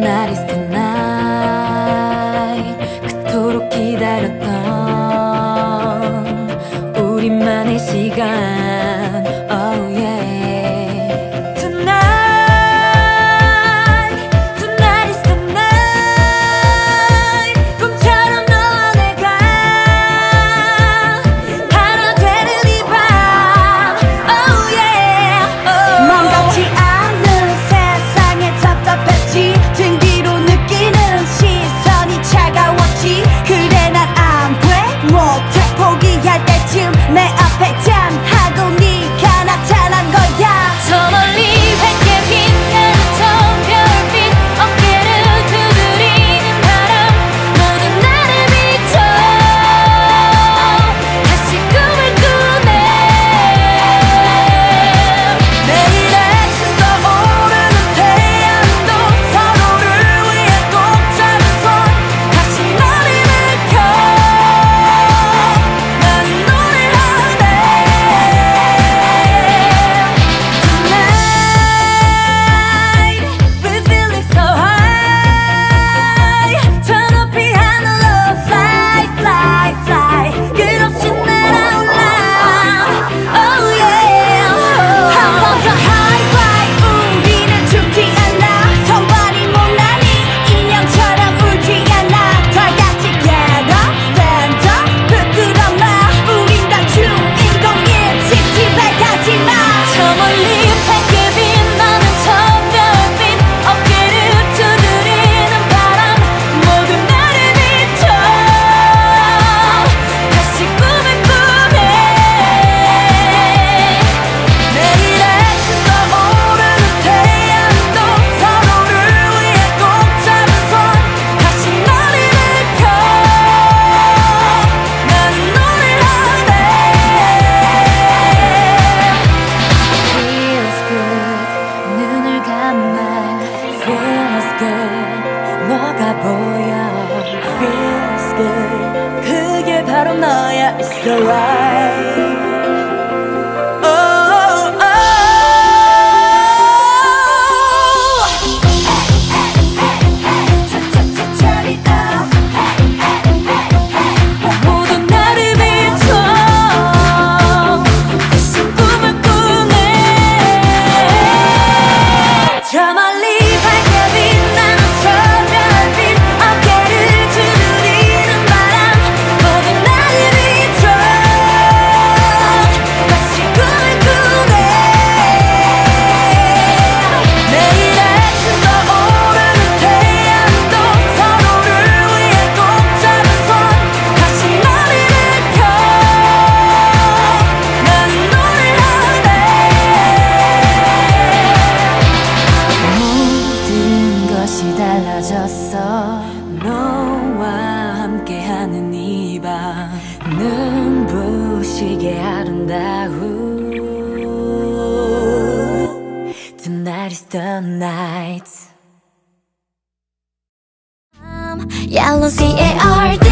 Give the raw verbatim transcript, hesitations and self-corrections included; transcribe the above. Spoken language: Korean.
Tonight is the night. 그토록 기다렸던 우리만의 시간. Oh yeah. Tonight, tonight is the night. 꿈처럼 너와 내가 하나 되는 이 밤. Oh yeah. Oh. 맘 같지 않은 세상에 답답했지. 등 뒤로 느끼는 시선이 차가웠지. 그래 난 안 돼 못해 포기할 때쯤 내 앞에 짠 하고 네가 나타난 거야. 저 멀리 밝게 빛나는 저 별빛 어깨를 두드리는 바람 모두 나를 비춰 다시 꿈을 꾸네. 매일 아침 떠오르는 태양도 서로를 위해 꼭 잡은 손 다시 너를 느껴. 나는 노래하네. Tonight we're feeling so high. 저 높이 하늘로 fly fly fly. 끝없이 날아올라. Oh yeah. 한 번 더 high fly. 우리는 죽지 않아. 선발이 못나니 인형처럼 울지 않아. 다 같이 get up stand up. 부끄러워 우린 다 주인공인 찝찝해 가지마. 저 멀리 밝게 빛나는 저 별빛 어깨를 두드리는 바람 모두 나를 비춰 다시 꿈을 꾸네. 매일 아침 떠오르는 태양도 서로를 위해 꼭 잡은 손 다시 너를 느껴. 나는 노래하네. Feels good 눈을 감아 Feels good 너가 보여 Feels good. 그게 바로 너야. It's alright. Oh, oh. Turn it up. 모두 나를 비춰 다시 꿈을 꾸네. 저 멀리 밝게 빛나는 저 별빛 어깨를 두드리는 바람 모두 나를 비춰 다시 꿈을 꾸네. 매일 아침 떠오르는 태양도 서로를 위해 꼭 잡은 손 다시 너를 느껴. 나는 노래하네. 모든 것이 달라졌어 너와 함께하는 이 밤 눈부시게 아름다운 Tonight is the night. Yellow C A R D